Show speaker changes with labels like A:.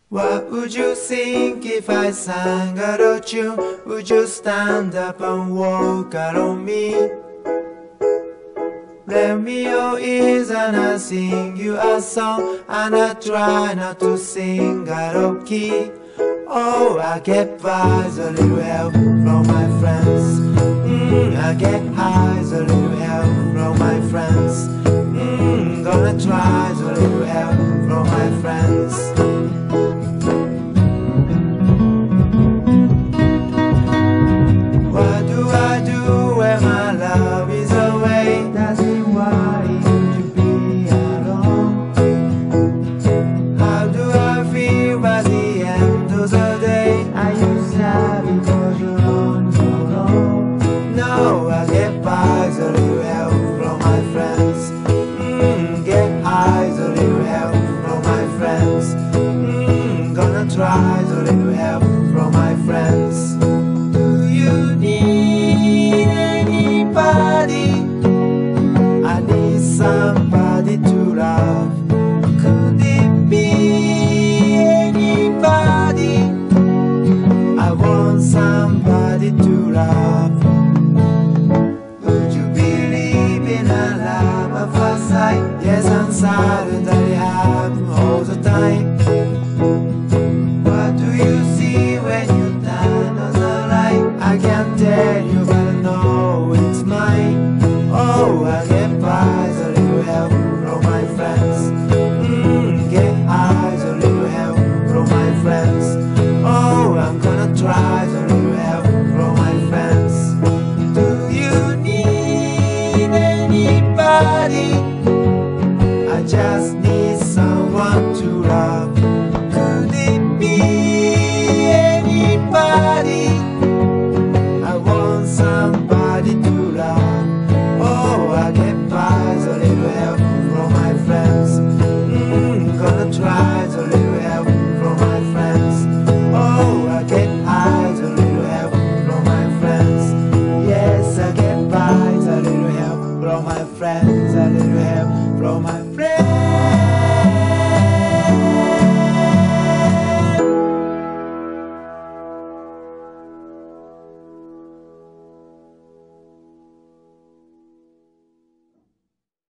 A: What would you think if I sang out a tune? Would you stand up and walk out on me? Lend me your ears and I'll sing you a song, and I try not to sing out of key. Oh, I get vibes, a little help from my friends. I get highs, a little help from my friends. Gonna try a little help from my friends. What do I do when my love is away? Does it worry you to be alone? How do I feel by the end of the day? Are you sad because you're on your own? No, I get by a little help from my friends. Get highs, a little help from my friends. Gonna try a little help from my friends. Do you need anybody? I need somebody to love. Could it be anybody? I want somebody to love. Would you believe in a love at first sight? Yes, I'm silent, that it happens all the time. What do you see when you turn on the light? I can't tell you, but I know it's mine. Oh, I get by a little help from my friends. Get highs, a little help from my friends. Oh, I'm gonna try a little help from my friends. Do you need anybody? I just need someone to love.